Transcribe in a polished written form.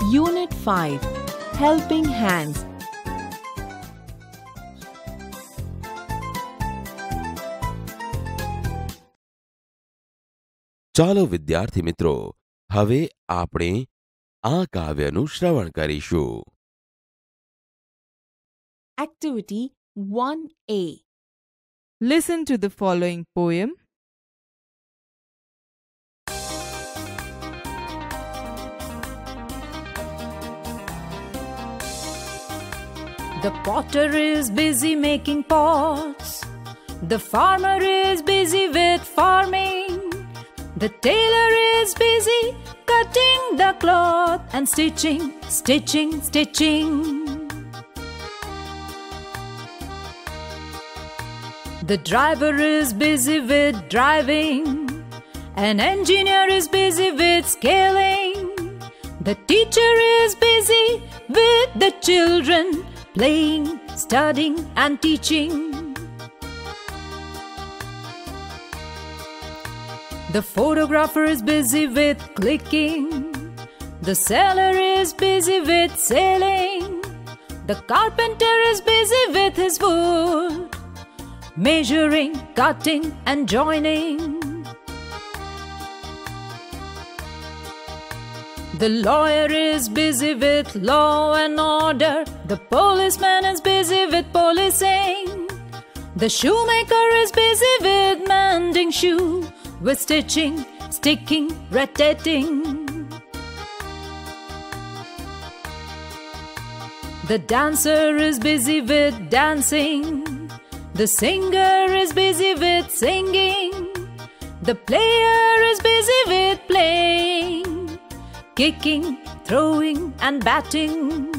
Unit 5 Helping Hands. ચાલો વિદ્યાર્થી મિત્રો, હવે આપણે આ કાવ્યનું શ્રવણ કરીશું. Activity 1A. Listen to the following poem. The potter is busy making pots. The farmer is busy with farming. The tailor is busy cutting the cloth and stitching, stitching, stitching. The driver is busy with driving. An engineer is busy with scaling. The teacher is busy with the children, playing, studying and teaching. The photographer is busy with clicking. The sailor is busy with sailing. The carpenter is busy with his wood, measuring, cutting and joining. The lawyer is busy with law and order. The policeman is busy with policing. The shoemaker is busy with mending shoe, with stitching, sticking, rotating. The dancer is busy with dancing. The singer is busy with singing. The player is busy with playing, kicking, throwing and batting.